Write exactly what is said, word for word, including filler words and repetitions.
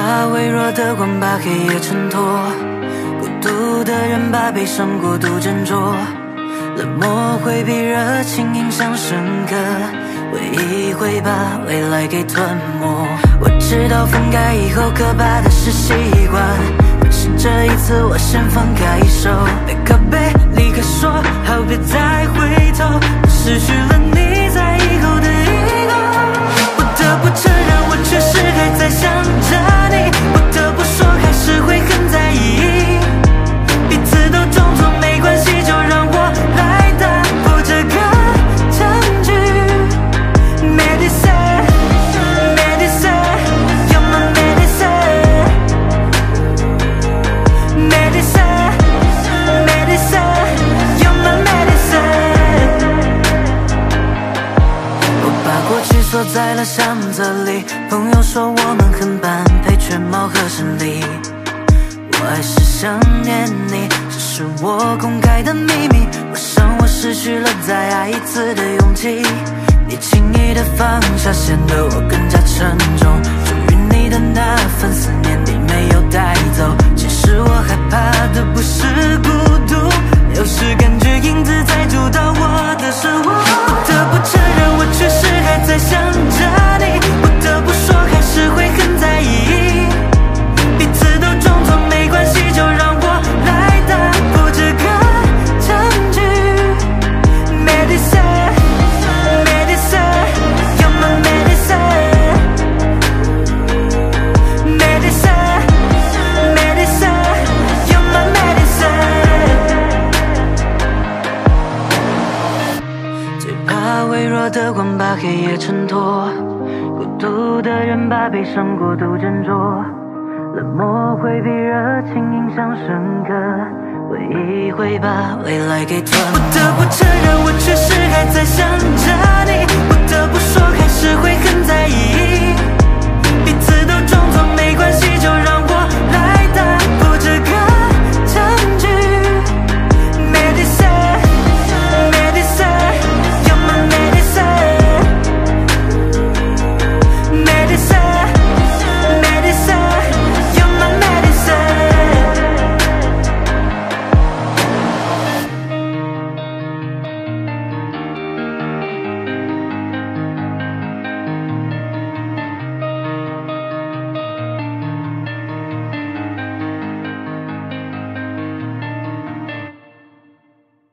怕微弱的光把黑夜衬托，孤独的人把悲伤过度斟酌，冷漠会比热情印象深刻，回忆会把未来给吞没。我知道分开以后可怕的是习惯，但是这一次我先放开手，别可悲，立刻说好，别再回头，我失去了你在以后的以后。不得不承认，我确实还在想着你，不得不说还是会很在意，彼此都装作没关系，就让我来打破这个僵局。Medicine, medicine, you're my medicine. Medicine, medicine, you're my medicine. 我把过去锁在了箱子里，朋友说我们很般配，却貌合神离。我还是想念你，这是我公开的秘密。我想我失去了再爱一次的勇气，你轻易的放下，显得我更加沉重。属于你的那份思念，你没有带走。其实我害怕的不是孤独，有时感觉影子在主导我的生活。不得不承认，我确实还在想着你，不得不说还是会很在意，彼此都装作没关系，就让我来打破这个僵局。Medicine, medicine, you're my medicine. Medicine, medicine, you're my medicine. 最怕微弱的光把黑夜衬托，孤独的人把悲伤过度斟酌，冷漠会比热情印象深刻，回忆会把未来给吞没。不得不承认，我确实还在想着你，